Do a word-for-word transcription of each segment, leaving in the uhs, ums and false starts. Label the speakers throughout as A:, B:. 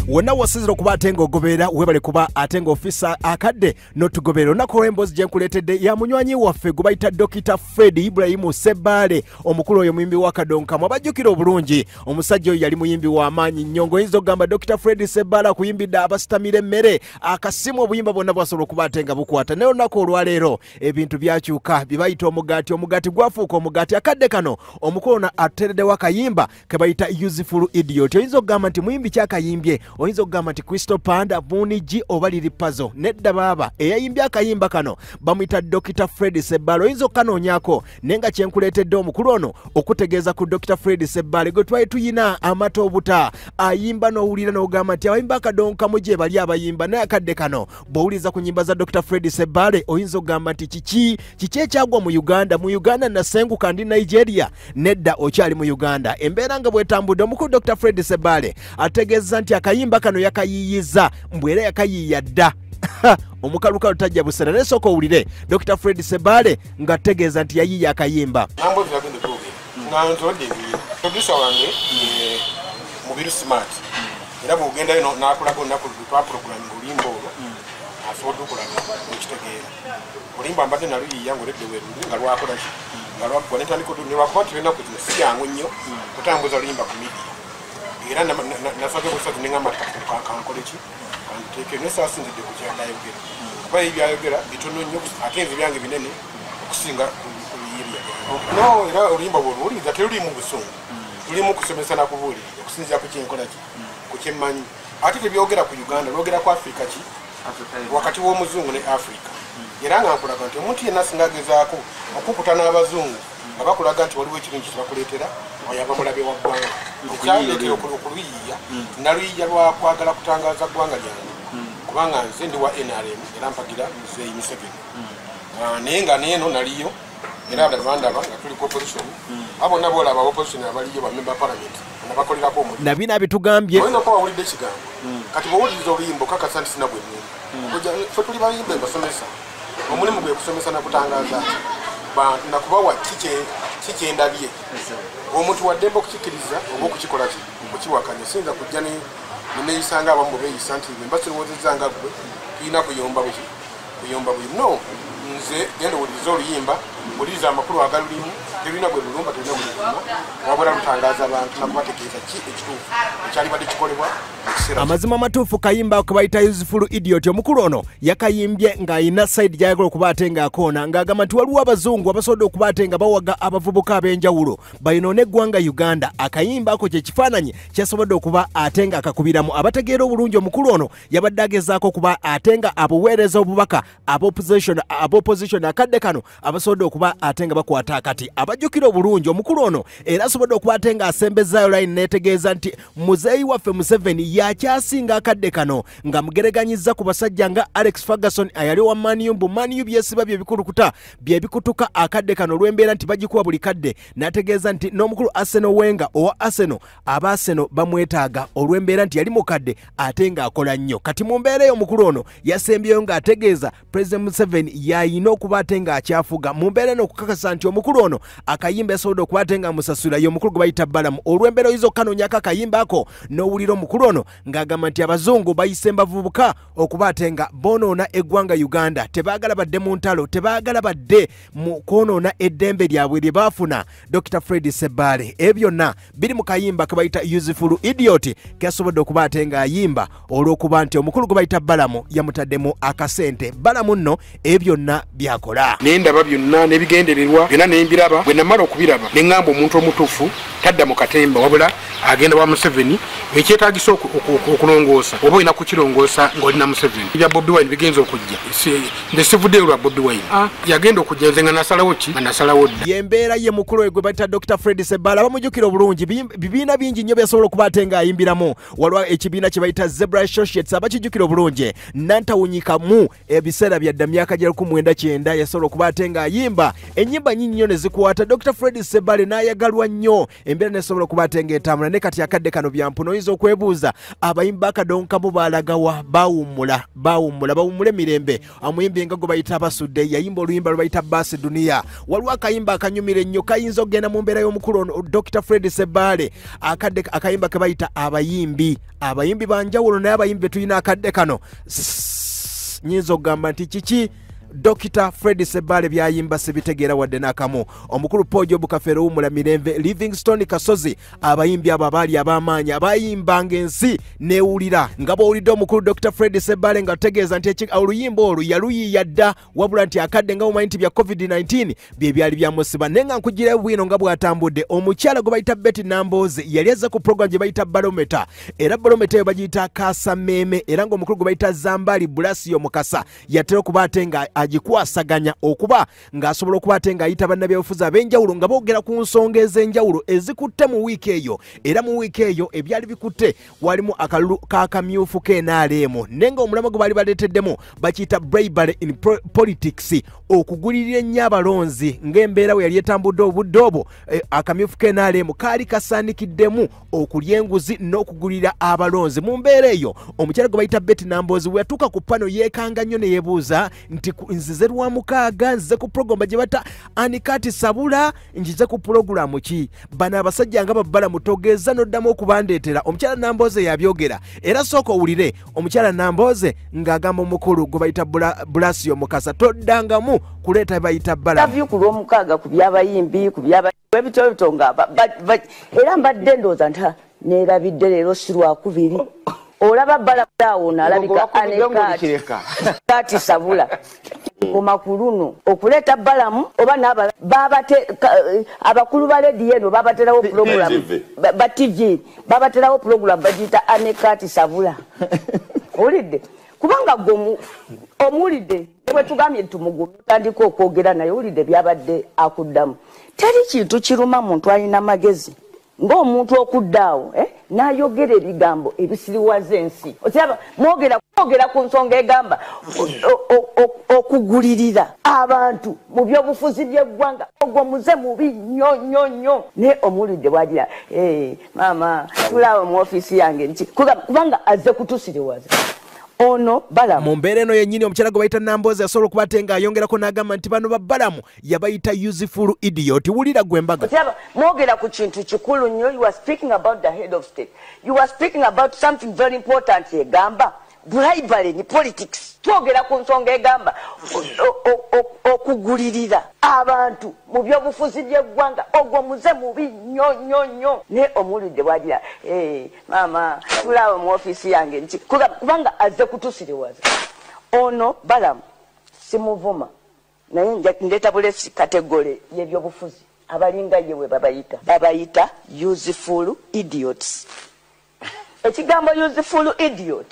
A: wonna wasizira okuba ate ng'ogoberera webale kuba ate ng'ofisa akadde n'otugobera olunaku olw'emboozi gye nkuleetedde ya munywanyi waffe gwe bayita Dokita Fred Ibrahim Ssebaale omukulu oyo muyimbi wa Kadonkamu abajjukira obulungi omusajja oyo yali muyimbi w'amaanyi nnyo ng'oyinza okugamba Dokita Fred Ssebaale akuyimbidde abasitamira emmere akasimu obuyimba bwonna bwasobola okuba ate nga bukwata naye olunaku olwaleero ebintu byakyuka bye bayita omugaati omugaati gwafuuka omugaati akadde kano omukulu ono ateereddewo akayimba ke bayita Useful Idiot oyinza okugamba nti muyimbi kyakayimbye oyinza okugamba nti Crystal Panda Bunigi oba liri Puzzle nedda baaba eyayimbye akayimba kano bamuyita Dokita Fred Ssebaale oyinza okukanoonyako naye nga kyenkuleetedde omukulu ono okutegeeza ku Dokita Fred Ssebaale gwe twali tuyina amata obuta ayimba n'owulira n'ogamba nti abayimba Kadonkamu gye bali abayimba naye akadde kano bw'owuliriza ku nnyimba za Dokita Fred Ssebaale oyinza okugamba nti kiki kiki ekyagwa mu Uganda mu Uganda nasenguka ndi Nigeria nedda okyali mu Uganda embeera nga bwetambudde omukulu Dokita Fred Ssebaale ategeeza nti akayimba kano yakayiiyiza mbw era yakayiiya dda omukalukalu tajja busera naye sooka owulire Dokita Fred Ssebaale ng'ategeeza nti yayiiya akayimba
B: producer wange Mubiru Smart era bw'ogendayo n'akulaga olunaku lwa programming oluyimba olwo asobodde okulaga ekitegeera oluyimba mbadde naluyiiya ng'oledde weruli nga lwakola ki nga lwaggwa netandika nelwakuba nti lunaku kino si jangu nnyo kutambuza oluyimba ku midiya era nasabye busazi neŋŋamba kankole ki kanteeke naye saasinzidde ku kyayogera kuba ebyo byayogera bitono nnyo ate nze byange binene okusinga ku luyiriya no era oluyimba bwe oluwuliriza terulimu busungu tulimu kusomesa na kubuulirira okusinziira ku kyenkola ki ku kyemmanyi ate tebyogera ku Uganda lwogera ku Afrika ki wakati w'omuzungu ne Afrika era nga nkulaga nti omuntu yenna singa agezaako okukuta n'abazungu nga bakulaga nti waliwo ekirungi kyebakuleetera oyaba mulabe wa ggwanga ekyaleetera okuluyiiya naluyiiya lwakwagala kutangaza ggwanga lyange kubanga nze ndi wa N R M era mpagira Muzeeyi Museveni naye nga neeno naliyo era abandaba nga tuli ku opposition abo nabo olaba opposition abaliyo bamemba parliament nabakolerako omulimu
A: nabina bitugambye
B: olina okuba wawulidde ekigambo kati bw'owuliriza oluyimba okakasa nti sina bwe nnumba ffe tuli bayimba embasomesa omulimu gwe kusomesa nakutangaza nti nakubawa kikyendabye omuntu waddemba okukikkiriza oba okukikola ki okukiwakanya siyinza kujja neneeyisanga abamu beeyisa nti mba sirowoozezza nga gwe tulina kuyomba buki kuyomba buyi no nze genda owuliriza oluyimba owuliriza amakulu agalulimu terulina gwe lulumba terulina gwe luluma wabula lutangaza abantu nakubategeeza ki ekituufu ekyalibadde kikolebwa
A: amazima amatuufu kayimba ke bayita Useful Idiot omukulu ono yakayimbye ng'ayina sayidi gy'ayagala okuba ate ng'akoona ng'agamba nti waliwo abazungu abasobodde okuba ate nga bawaga abavubuka ab'enjawulo bayinoona eggwanga Uganda akayimba ako kye kifaananyi kyasobodde okuba ate nga akakubiramu abategeera obulungi omukulu ono yabadde agezaako okuba ate nga abuweereza obubaka ab'opposition ab'opposition akadde kano abasobodde okuba ate nga bakwata akati abajjukira obulungi omukulu ono era asobodde okuba ate nga asembezaayo line neetegeeza nti muzeeyi waffe Museveni yakyasinga akadde kano nga mugereganyiza ku basajja nga Alex Ferguson ayali wa Maniyu mbu Maniyu byesiba bye bikulukuta bye bikutuka akadde kano olw'embeera nti bagikuwa buli kadde n'ategeeza nti n'omukulu Arsenal Wenger owa Arsenal aba Arsenal bamwetaaga olw'embeera nti yali mukadde ate ng'akola nnyo kati mu mbeera y'omukulu ono yasembyeyo ng'ategeeza President Museveni yayina okuba ate ng'akyafuga mu mbeera eno okukakasa nti omukulu ono akayimba yasobodde okuba ate ng'amusasula ye omukulu gwe bayita Balamu olw'embeera oyinza okukanoonyako akayimba ako n'owulira omukulu ono ng'agamba nti abazungu bayise mbavubuka okuba ate nga boonoona eggwanga Uganda tebaagala badde mu ntalo tebaagala badde mu kwonoona eddembe lyabwe lye baafuna Dokita Fred Ssebaale ebyo byonna biri mu kayimba ke bayita Useful Idiot keyasobodde okuba ate ng'ayimba olw'okuba nti omukulu gwe bayita Balamu yamutaddemu akasente Balamu nno ebyo byonna byakola
B: naye ndaba byonna n'ebigendererwa byonna nembiraba bwe namala okubiraba ne ŋŋamba omuntu omutuufu tadda mu katemba wabula agenda wa Museveni ekyetaagisa okulongoosa oba olina kukirongoosa ng'olina Museveni ebya Bobi Wine bigenza okujja nze sivuddeyo lwa Bobi Wine yagenda okujja nze nga nasalawo ki nga nasalawo dda
A: yembeera ye mukulu we gwe bayita Dokita Fred Ssebaale abamujjukira obulungi bibiina bingi nnyo byasobola okuba ate ng'ayimbiramu waliwo ekibiina kye bayita Zebra Associates abakijjukira obulungi nantawunyikamu ebiseera byadda myaka gya lukumi mwenda kyenda yasobola okuba ate ng'ayimba ennyimba nnyingi nnyo ne zikwata Dokita Fred Ssebaale n'ayagalwa nnyo embeera nesobola okubatenga etambula ne kati akadde kano byampuno oyinza okwebuuza abayimba akadonkamu balagawa bawummula bawummula bawummule mirembe omuyimbi nga gwe bayita basudde yayimba oluyimba lwe bayita baasi duniya waliwo akayimba akanyumira ennyo kayinza okugenda mu mbeera y'omukulu ono Doctor Fred Sebaale akadde akayimba ke bayita abayimbi abayimbi banjawulo naye abayimbi betulina akadde kano nyinza okugamba nti kiki Doctor Fred Sebaale byayimba sibitegeera wadde nakamu omukulu Pojo Bukafero umula mirembe Livingstone Kasozi abayimbi abo abaali abamaanyi abayimbanga ensi neewulira nga bawulidde omukulu Doctor Fred Sebaale nga tegeeza nti oluyimba olwo yaluyiya dda wabula nti akadde nga mumanyi nti bya covid nineteen bye byali byamusiba naye nga nkugirayo bwino nga bwatambudde omukyala gwe bayita Betty Namboze yali azze ku program gye bayita Barometer era Barometer yo bagiyita Kasameme era nga omukulu gwe bayita Zambali Bulasio Mukasa yatera okubaate nga agikwasaganya okuba ng'asobola okuba ate ng'ayita bannabyabufuzi ab'enjawulo nga boogera ku nsonga ez'enjawulo ezikutte mu wiiki eyo era mu wiiki eyo ebyali bikutte walimu akalulu k'akamyufu k'N R M naye nga omulamwa gwe baali baleeteddemu bakiyita bribery in politics okugulirira ennyo abalonzi ng'embeera we yali etambudde obudde obwo eh, akamyufu k'N R M kaali kasaanikiddemu okulya enguzi n'okugulira abalonzi mu mbeera eyo omukyala gwe bayita Betty Namboze we yatuuka ku pano yeekanga nnyo ne yeebuuza nti nzize lwa mukaaga nzize ku program gye bata Anikati Sabula nzize ku program ki bana abasajja nga babbala mutogeza noddamu okubandeetera omukyala Namboze yabyogera era sooka owulire omukyala Namboze ng'agamba omukulu gwe bayita Bulasio Mukasa toddangamu kuleeta bayita bbala
C: Interview ku lw'omukaaga ku by'abayimbi ku by'ebitobito nga era mbadde ndowooza nta neerabidde leero si lwakubiri olaba bbala awo nalabika Anikati Sabula kumakuluno okuleta balamu oba naba babate abakulu ba ledi eno babaterawo program ba T V babaterawo program bagita Anikati Sabula olidde kubanga gomu omulidde bwe tugamye tumugumu tandika okwogera naye olidde byabadde akuddamu teri kintu kiruma muntu alina magezi ng'omuntu okuddaawo eh nayogera ebigambo ebisiriwaza ensi okyaba mwogera kwogera ku nsonga egamba okugulirira abantu mu byobufuzi by'eggwanga ogwo muze mubi nnyo nnyo nnyo ne omulidde bwagira eh mama tulaawo mu ofisi yange nti kubanga azze kutusiriwaza ono balamu
A: mu mbeera eno yennyini omukyala gwe bayita Namboze yasobola okuba ate ng'ayongerako n'agamba nti bano babbalamu yabayita useful idiot wulira gwe mbaga
C: mwogera ku kintu kikulu nnyo you are speaking about the head of state you are speaking about something very important egamba bribery ni politics twogera ku nsonga egamba okugulirira abantu mu byobufuzi by'eggwanga ogwo muze mubi nnyo nnyo nnyo ne omulidde bwagira eh mama tulaawo mu ofisi yange nti kubanga azze kutusiriwaza ono balamu simuvuma naye ndeta bulesi kategole y'ebyobufuzi abalinga yewe babayita babayita useful idiots ekigambo useful idiot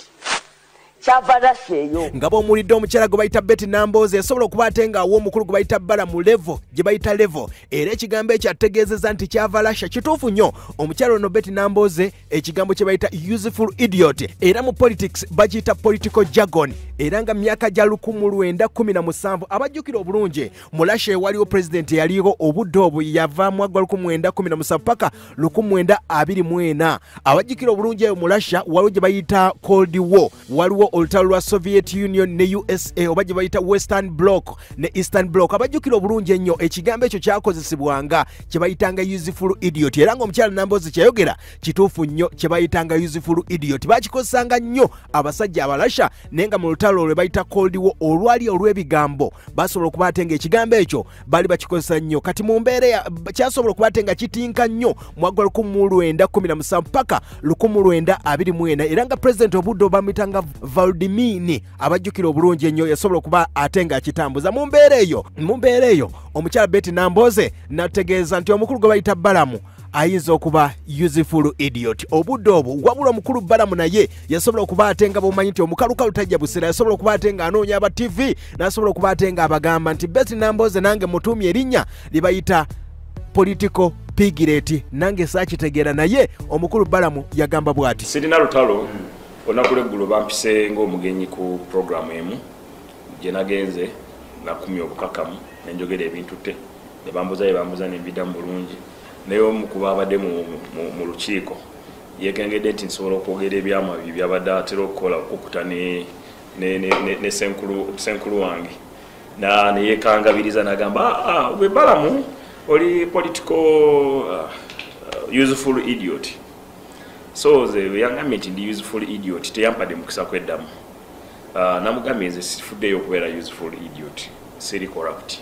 A: nga bw'omulidde omukyala gwe bayita Betty Namboze yasobola okuba ate ng'awa omukulu gwe bayita bbala mu levo gye bayita levo era ekigambo ekyo ategeezezza nti kyava lasha kituufu nnyo omukyala ono Betty Namboze ekigambo kye bayita useful idiot era mu politics bagiyita political jargon era nga myaka gya lukumu lwenda kumi na musanvu abajjukira obulungi mu lasha ewaliwo pulezidenti eyaliwo obudde obwo yava mu mwaka gwa lukumu lwenda kumi na musanvu paka lukumu lwenda abiri mu ena abajjukira obulungi eyo mu lasha waliwo gye bayita cold war waliwo olutalo lwa Soviet Union ne U S A oba gye bayita Western Bloc ne Eastern Bloc abajjukira obulungi ennyo ekigambo ekyo kyakozesebwanga kye bayitanga useful idiot era ng'omukyala Namboze kyayogera kituufu nnyo kye bayitanga useful idiot bakikozesanga nnyo abasajja abalasha naye nga mu lutalo olwe bayita cold war olwali olw'ebigambo basobola okuba ate ng'ekigambo ekyo baali bakikozesa nnyo kati mu mbeera kyasobola okuba ate nga kitinka nnyo mwaka gwa lukumu lwenda kumi na musanvu paka lukumu lwenda abiri mu ena era nga pulezidenti obudde obamuyitanga Valdimini abajjukira obulungi ennyo yasobola okuba ate ng'akitambuza mu mbeera eyo mu mbeera eyo omukyala Betty Namboze nategeeza nti omukulu gwe bayita balamu ayinza okuba useful idiot obudde obwo wabula omukulu balamu naye yasobola okuba ate nga bwomanyi nti omukalukalu tajja busera yasobola okuba ate nga anoonya aba T V n'asobola okuba ate nga abagamba nti Betty Namboze nange mutuumye erinnya lye bayita political piglet nange saakitegeera naye omukulu balamu yagamba bw'ati
D: sirina lutalo olunaku lw'eggulo bampise ng'omugenyi ku programu emu gye nagenze nakumya obukakamu nenjogera ebintu te ne bambuza bye bambuza ne mbiddamu bulungi naye omu ku baabadde mu lukiiko yekengedde nti nsobola okwogera ebyamabi byabadde atera okukola okukuta ne ne senkulu wange neyekangabiriza nagamba gwe Balamu oli political useful idiot. So the yangambye nti ndi useful idiot teyampadde mukisa kweddamu. Namugambye nze sifuddeyo okubeera useful idiot, siri corrupt.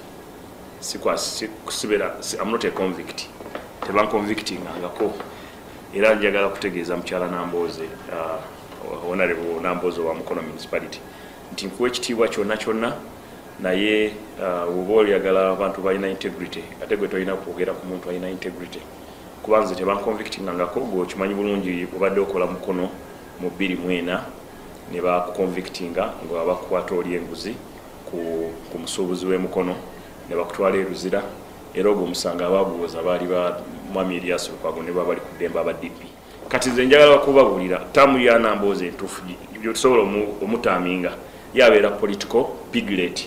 D: I'm not a convict. Teban convicting angako. Era njagala kutegeeza mukyala Nambooze, honorable Nambooze wa Mukono municipality, nti nkuwa ekitiibwa kyonna kyonna naye oba oyagala abantu balina integrity ate gwe tolina kwogera ku muntu alina integrity. Kuba nze teban convicting angako, gwe okimanyi bulungi obadde okola Mukono mu bbiri mu ena ne bakuconvictinga nga bakukwata oli enguzi ku musuubuzi w'e Mukono ne bakutwala e Luzira, era ogwo omusanga abaguwoza baali ba Mwami Elias Lukwago ne babali ku ddembe aba D P. Kati nze njagala kubabuulira ttamu ya Nambooze entuufu gyotusobola omutaaminga yabeera political piglet.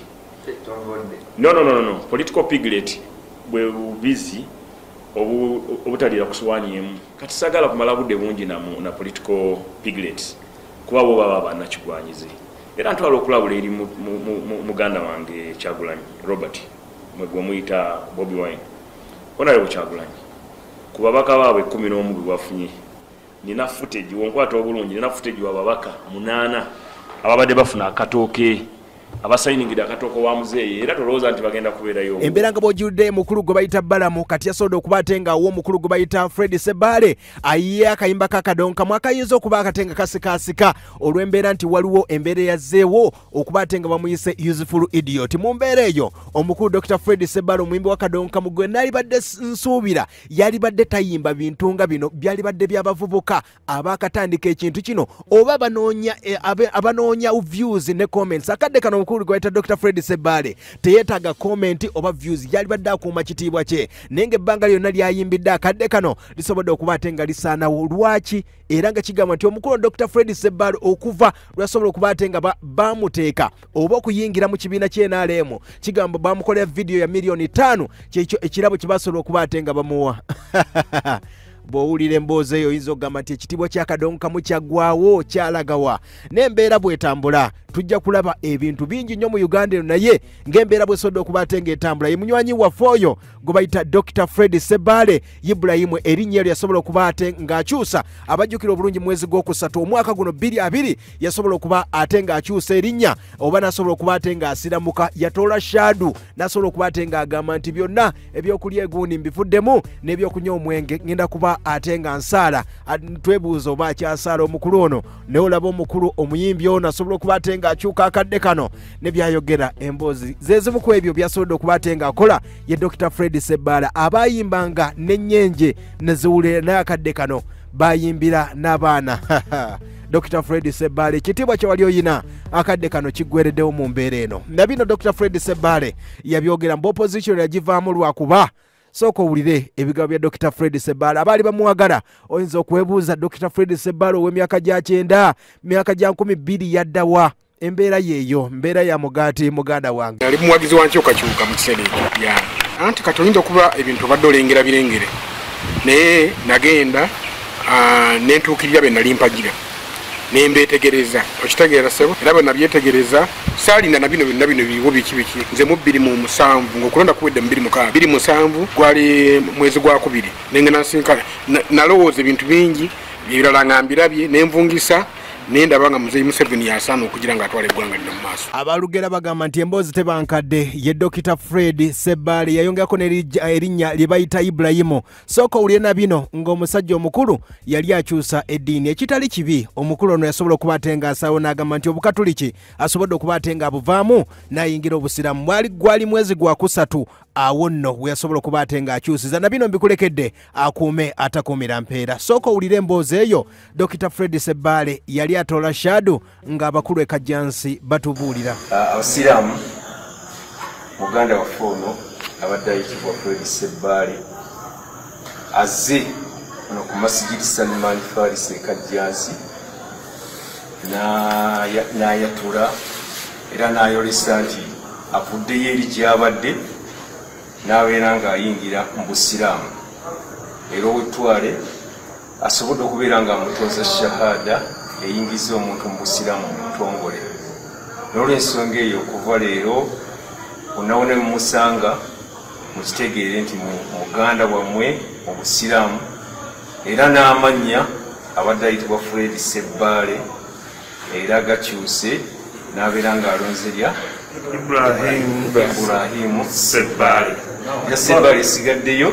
D: No, no, no, no. Political piglet bwe bubizi obutaliira ku ssowaani emu. Kati sagala kumala budde bungi na, na political piglets kuba bo baba bannakigwanyize. Era ntwala okulabula eri muganda wange Kyagulanyi Robert mwe gwe muyita Bobi Wine. Honorable Kyagulanyi ku babaka baabwe kumi n'omu bwe bafunye nina footage wonkwata obulungi, nina footage w'ababaka munaana ababadde bafuna akatooke abasayiningidde akatoko wa muzeeyi, era tolowooza nti bagenda kubeerayo.
A: Embeera nga bw'ojjudde mukulu gwe bayita Balamu kati yasobodde okuba ate nga wo mukulu gwe bayita Fred Ssebaale ayiye akayimba kakadonka mwakayinza okuba akatenga kasikaasika olw'embeera nti waliwo embeera yazzeewo okuba ate nga bamuyise useful idiot. Mu mbeera eyo omukulu Doctor Fred Ssebaale omuyimbi wa kadonka mu gwe naalibadde nsuubira yalibadde tayimba bintu nga bino byalibadde by'abavubuka abaakatandika ekintu kino oba abanoonya abanoonya views ne comments. Akadde kano mukulu gwe Doctor Fred Ssebaale teyeetaaga comment oba views, yalibadde akuuma kitiibwa kye nenge ebbanga lyonna lyayimbidde akadde kano lisobodde okuba ate nga lisaanawo. Lwaki? Era nga kigamba nti omukulu Doctor Fred Ssebaale okuva lwasobola okuba ate nga bamuteeka oba okuyingira mu kibiina kye N R M kigamba bamukolera video ya miliyoni ttaano kyekyo ekirabo kye basobola okuba ate nga bamuwa. Bw'owulira emboozi eyo oyinza okugamba nti ekitiibwa ky'akadonka mu kyaggwaawo kyalagawa. N'embeera bw'etambula tujja kulaba ebintu bingi nnyo mu Uganda eno, naye ng'embeera bw'esobodde okuba ate ng'etambula ye munywanyi waffe oyo gwe bayita Doctor Fred Ssebaale Ibrahim erinnya eryo yasobola okuba ate ng'akyusa. Abajjukira obulungi mwezi gw'okusatu omwaka guno bbiri abiri yasobola okuba ate ng'akyusa erinnya oba n'asobola okuba ate ng'asiramuka yatoola shaadu n'asobola okuba ate ng'agamba nti byonna ebyokulya eguuni mbivuddemu n'ebyokunywa omwenge ngenda kuba ate nga nsaala. Twebuuza oba akyasaala omukulu ono naye olaba omukulu omuyimbi ono asobola okuba ate ng'akyuka akadde kano ne byayogera emboozi zezimu ku ebyo byasobodde okuba ate ng'akola ye Doctor Fred Ssebaale. Abayimbanga n'ennyenje ne ziwulira naye akadde kano bayimbira n'abaana. Doctor Fred Ssebaale ekitiibwa kye wali oyina akadde kano kiggwereddewo mu mbeera eno. Na bino Doctor Fred Ssebaale yabyogera mu opposition yagivaamu lwakuba sooka owulire ebigambo bya Doctor Fred Ssebaale. Abaali bamuwagala oyinza okwebuuza Doctor Fred Ssebaale ow'emyaka gya kyenda myaka gya nkumi bbiri yaddawa? Embeera yeeyo mbeera ya mugaati muganda wange.
B: Ali muwagizi wa Nkyukakyuka mu kiseera ekyo ya anti kati oyinza okuba ebintu obadde olengera birengere naye nagenda ne ntuukirira be nali mpagira ne mbeetegereza okitegeera ssebo era bwe nabyetegereza saalinda na bino byonna bino biriwo biki biki nze mu bbiri mu musanvu ng'okulonda kuwedde mu bbiri mukaaga bbiri musanvu gwali mwezi gwa kubiri nengena nsinkana nalowooza ebintu bingi ebirala nga mbirabye ne nvungisa nenda nga Muzeeyi Museveni yasaana okugira nga atwala eggwanga lino mu maaso.
A: Abalugera bagamba nti emboozi tebankadde ye Doctor Fred Ssebaale yayongerako n'erinnya lye bayita Ibrahim. Sooka owulire na bino ng'omusajja omukulu yali akyusa eddiini ekitali kibi. Omukulu ono yasobola okuba ate nga asaawo n'agamba nti obukatuliki asobodde okuba ate nga abuvaamu n'ayingira obusiraamu. Mwali gwali mwezi gwa kusatu awo nno we yasobola okuba ate nga akyusiza. Na bino mbikulekedde akuume atakuumira mpeera. Sooka owulire emboozi eyo Doctor Fred Ssebaale yali atoola shaadu ng'abakulu e Kajjansi batubuulira.
E: Abasiraamu muganda waffe ono abadde ayitibwa Fred Ssebaale azze ono ku Masjid Salman Faris e Kajjansi n'ayatula era n'ayolesa nti avuddeyo eri gy'abadde n'abeera ng'ayingira mu busiraamu. era ow'ettwale asobodde okubeera nga amutoza shahada eyingiza omuntu mu busiraamu mu butongole. N'olw'ensonga eyo okuva leero onawone mumusanga mukitegeere nti muganda wammwe mu busiraamu, era n'amannya abadde ayitibwa Fred Ssebaale era gakyuse n'abeera ng'alonze lya Ibrahimu Ssebaale. Ya Ssebaale esigaddeyo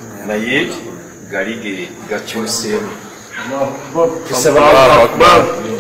E: naye galige gakyuseemu. Tusaba